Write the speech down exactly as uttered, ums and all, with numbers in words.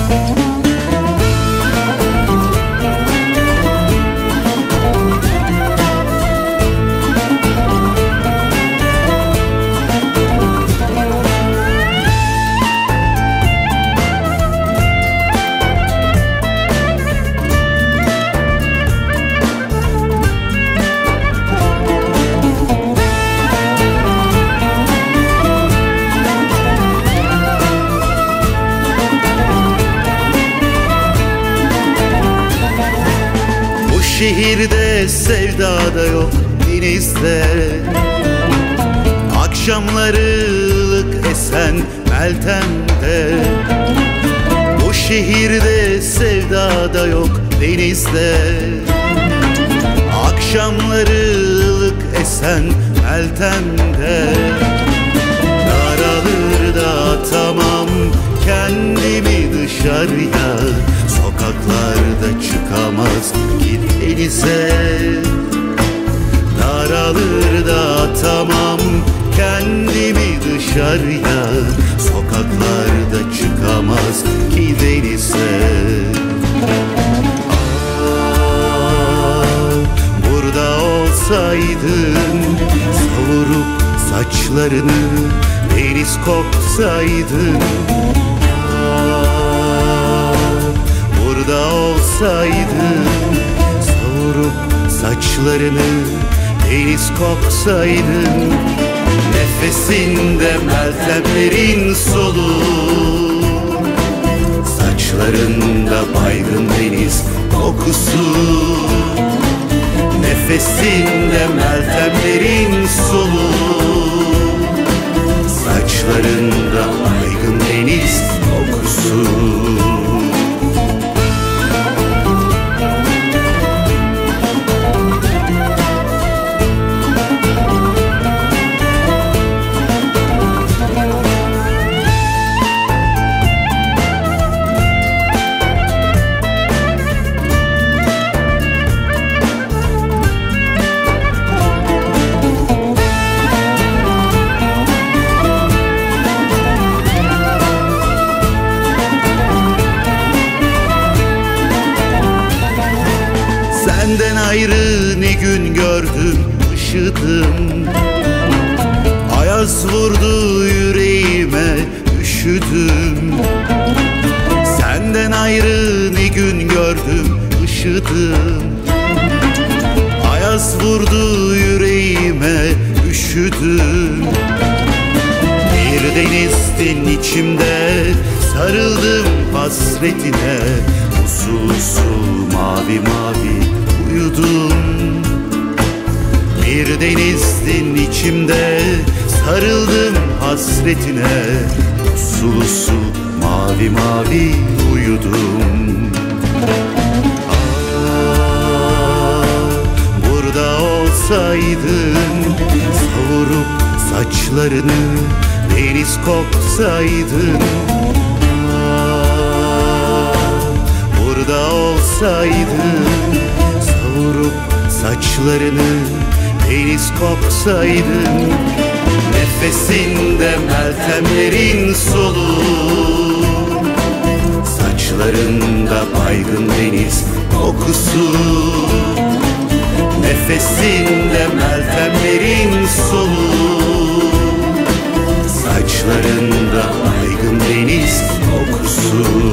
Şehirde sevda da yok denizde, akşamları ılık esen Meltem'de. Bu şehirde sevda da yok denizde, akşamları ılık esen Meltem'de. Daralır da atamam kendimi dışarıya, sokaklarda çıkamaz ki denize. Daralır da atamam kendimi dışarıya, sokaklarda çıkamaz ki denize. Ah, burada olsaydın, savurup saçlarını deniz koksaydın. Burada olsaydın, savurup saçlarını deniz koksaydın. Nefesinde meltemlerin solu, saçlarında baygın deniz kokusu. Nefesinde meltemlerin solu, saçlarında baygın deniz kokusu. Senden ayrı ne gün gördüm, üşüdüm. Ayaz vurdu yüreğime, üşüdüm. Senden ayrı ne gün gördüm, üşüdüm. Ayaz vurdu yüreğime, üşüdüm. Bir denizdin içimde, sarıldım hasretine. Usul usul mavi mavi uyudum. Bir denizdin içimde, sarıldım hasretine. Usul usul mavi mavi uyudum. Ah, burada olsaydın, savurup saçlarını deniz koksaydın. Burada olsaydın, savurup saçlarını deniz koksaydın. Nefesinde meltemlerin solu, saçlarında baygın deniz kokusu. Nefesinde meltemlerin solu, saçlarında baygın deniz kokusu.